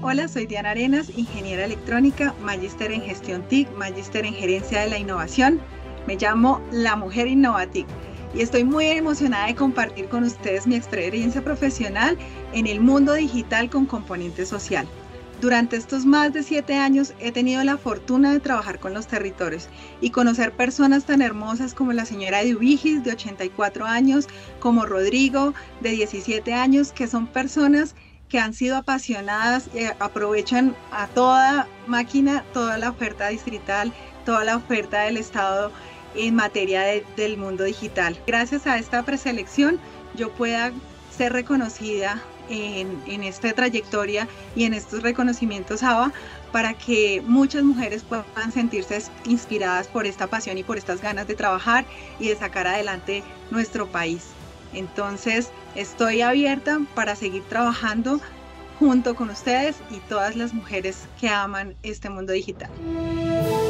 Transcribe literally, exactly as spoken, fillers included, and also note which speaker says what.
Speaker 1: Hola, soy Diana Arenas, ingeniera electrónica, magíster en gestión T I C, magíster en gerencia de la innovación. Me llamo La Mujer Innovatic y estoy muy emocionada de compartir con ustedes mi experiencia profesional en el mundo digital con componente social. Durante estos más de siete años he tenido la fortuna de trabajar con los territorios y conocer personas tan hermosas como la señora Eduvigis, de ochenta y cuatro años, como Rodrigo, de diecisiete años, que son personas que han sido apasionadas y aprovechan a toda máquina, toda la oferta distrital, toda la oferta del Estado en materia de, del mundo digital. Gracias a esta preselección yo pueda ser reconocida en, en esta trayectoria y en estos reconocimientos A B A para que muchas mujeres puedan sentirse inspiradas por esta pasión y por estas ganas de trabajar y de sacar adelante nuestro país. Entonces estoy abierta para seguir trabajando junto con ustedes y todas las mujeres que aman este mundo digital.